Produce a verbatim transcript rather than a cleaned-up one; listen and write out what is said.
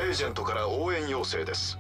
ージェントから応援要請です。